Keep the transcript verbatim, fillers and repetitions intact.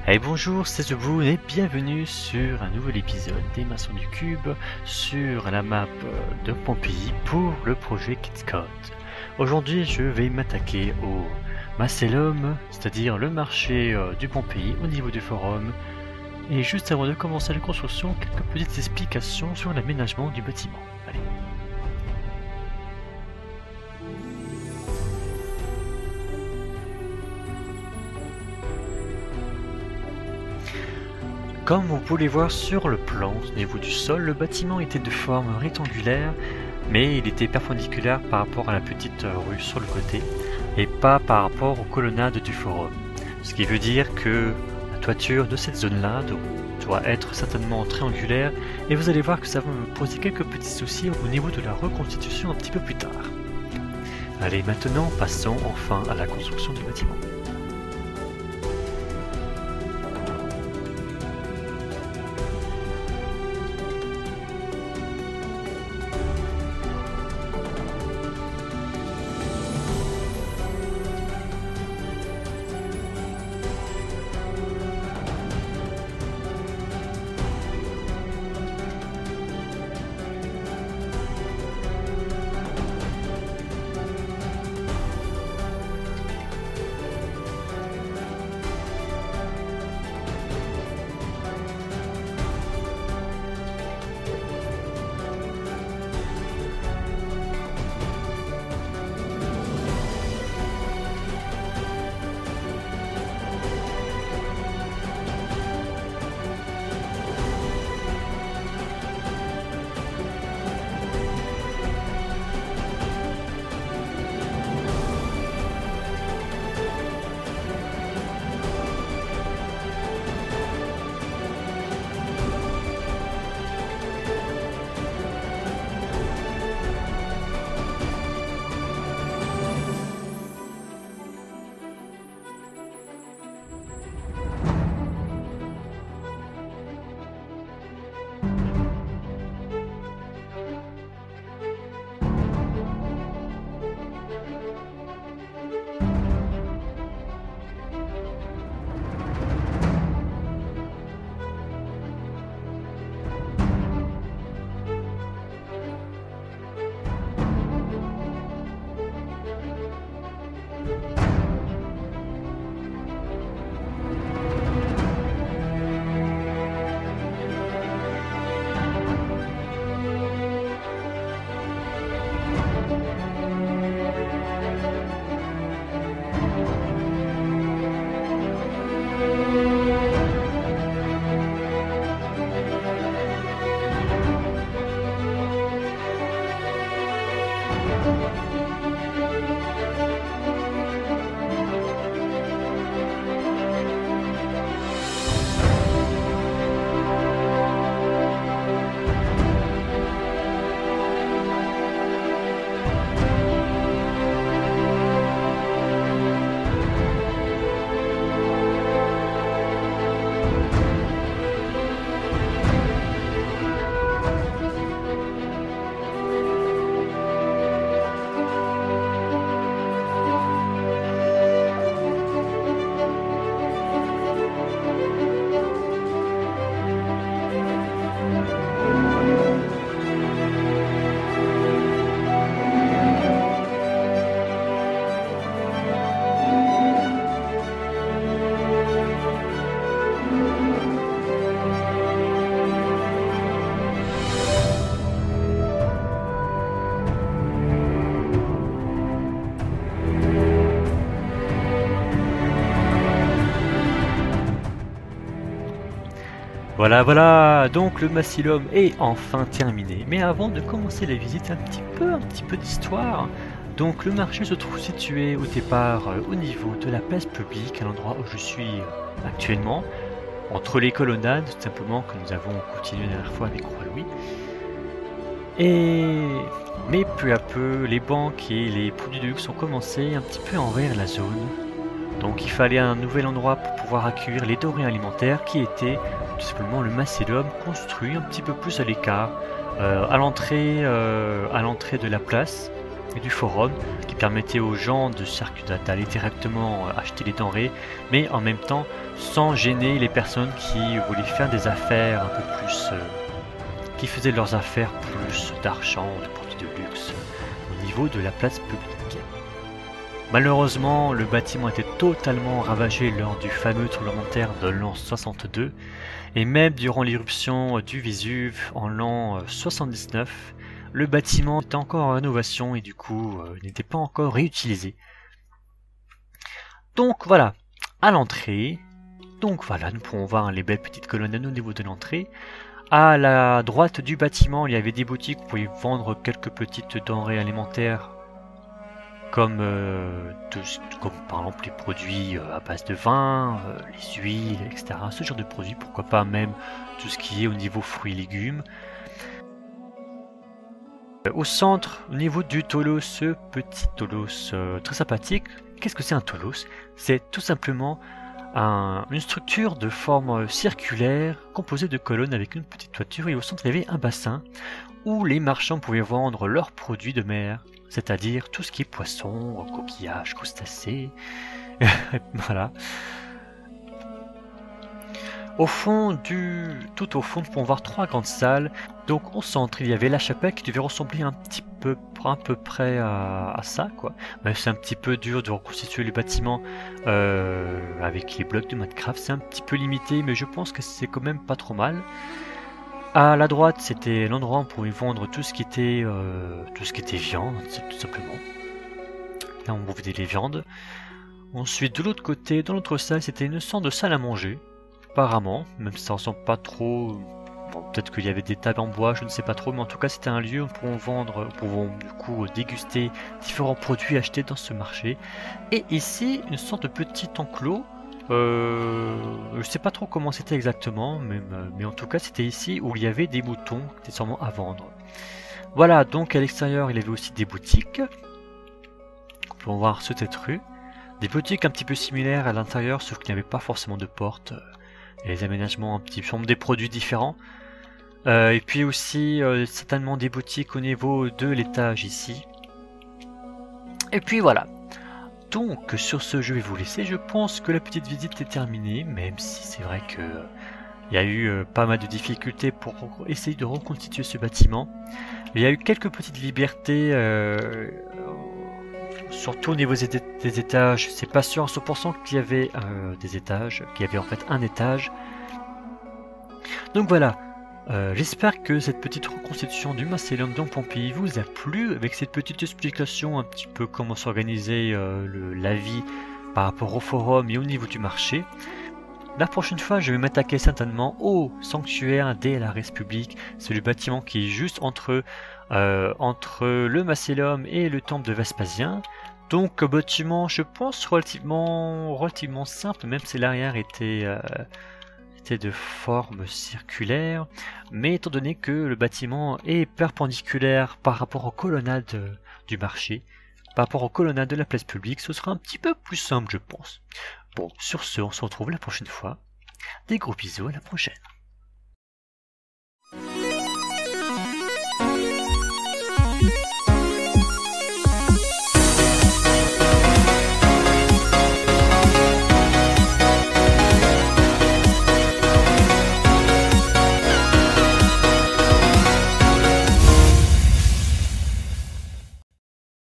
Hey bonjour, c'est The Boon et bienvenue sur un nouvel épisode des Maçons du Cube sur la map de Pompéi pour le projet KidScout. Aujourd'hui je vais m'attaquer au Macellum, c'est-à-dire le marché du Pompéi au niveau du forum. Et juste avant de commencer la construction, quelques petites explications sur l'aménagement du bâtiment. Allez. Comme vous pouvez voir sur le plan, au niveau du sol, le bâtiment était de forme rectangulaire, mais il était perpendiculaire par rapport à la petite rue sur le côté, et pas par rapport aux colonnades du forum. Ce qui veut dire que la toiture de cette zone-là doit être certainement triangulaire, et vous allez voir que ça va me poser quelques petits soucis au niveau de la reconstitution un petit peu plus tard. Allez, maintenant passons enfin à la construction du bâtiment. Voilà, voilà, donc le Macellum est enfin terminé. Mais avant de commencer la visite, un petit peu, un petit peu d'histoire. Donc le marché se trouve situé au départ euh, au niveau de la place publique, à l'endroit où je suis euh, actuellement, entre les colonnades, tout simplement, que nous avons continué la dernière fois avec Roi Louis. Et mais peu à peu, les banques et les produits de luxe ont commencé un petit peu à envahir la zone. Donc il fallait un nouvel endroit pour pouvoir accueillir les denrées alimentaires qui étaient tout simplement le Macellum construit un petit peu plus à l'écart, euh, à l'entrée euh, à l'entrée de la place. et du forum qui permettait aux gens de circuler, d'aller directement acheter les denrées, mais en même temps sans gêner les personnes qui voulaient faire des affaires un peu plus, euh, qui faisaient leurs affaires plus d'argent, de produits de luxe au niveau de la place publique. Malheureusement, le bâtiment était totalement ravagé lors du fameux tremblement de terre de l'an soixante-deux, et même durant l'éruption du Vésuve en l'an soixante-dix-neuf, le bâtiment était encore en rénovation et du coup euh, n'était pas encore réutilisé. Donc voilà, à l'entrée, donc voilà, nous pouvons voir les belles petites colonnes au niveau de l'entrée. À la droite du bâtiment, il y avait des boutiques où vous pouvez vendre quelques petites denrées alimentaires, comme, euh, de, comme par exemple les produits euh, à base de vin, euh, les huiles, et cetera. Ce genre de produits, pourquoi pas même tout ce qui est au niveau fruits et légumes. Au centre, au niveau du tholos, ce petit tholos euh, très sympathique. Qu'est-ce que c'est un tholos? C'est tout simplement un, une structure de forme circulaire composée de colonnes avec une petite toiture, et au centre il y avait un bassin où les marchands pouvaient vendre leurs produits de mer, c'est-à-dire tout ce qui est poisson, coquillages, crustacés, voilà. Au fond du, tout au fond, nous pouvons voir trois grandes salles. Donc au centre, il y avait la chapelle qui devait ressembler un petit peu, à peu près à, à ça, quoi. Mais c'est un petit peu dur de reconstituer le bâtiment euh, avec les blocs de Minecraft. C'est un petit peu limité, mais je pense que c'est quand même pas trop mal. À la droite, c'était l'endroit où on pouvait vendre tout ce qui était, euh, tout ce qui était viande, tout simplement. Là, on vendait les viandes. Ensuite, de l'autre côté, dans l'autre salle, c'était une sorte de salle à manger. Apparemment, même si ça ressemble pas trop, bon, peut-être qu'il y avait des tables en bois, je ne sais pas trop, mais en tout cas c'était un lieu où nous pouvons vendre, où pouvons du coup déguster différents produits achetés dans ce marché. Et ici, une sorte de petit enclos, euh, je sais pas trop comment c'était exactement, mais, mais en tout cas c'était ici où il y avait des moutons qui étaient sûrement à vendre. Voilà, donc à l'extérieur il y avait aussi des boutiques, on peut voir sur cette rue, des boutiques un petit peu similaires à l'intérieur, sauf qu'il n'y avait pas forcément de porte. Et les aménagements un petit peu des produits différents. Euh, et puis aussi euh, certainement des boutiques au niveau de l'étage ici. Et puis voilà. Donc sur ce je vais vous laisser. Je pense que la petite visite est terminée, même si c'est vrai que euh, il y a eu euh, pas mal de difficultés pour essayer de reconstituer ce bâtiment. Il y a eu quelques petites libertés. Euh, Surtout au niveau des étages, c'est pas sûr à cent pour cent qu'il y avait euh, des étages, qu'il y avait en fait un étage. Donc voilà, euh, j'espère que cette petite reconstitution du Mycélium Don Pompéi vous a plu, avec cette petite explication un petit peu comment s'organiser euh, le, la vie par rapport au forum et au niveau du marché. La prochaine fois, je vais m'attaquer certainement au sanctuaire de la République. C'est le bâtiment qui est juste entre, euh, entre le Mycélium et le temple de Vespasien. Donc, bâtiment, je pense, relativement, relativement simple, même si l'arrière était, euh, était de forme circulaire. Mais étant donné que le bâtiment est perpendiculaire par rapport aux colonnades du marché, par rapport aux colonnades de la place publique, ce sera un petit peu plus simple, je pense. Bon, sur ce, on se retrouve la prochaine fois. Des gros bisous, à la prochaine.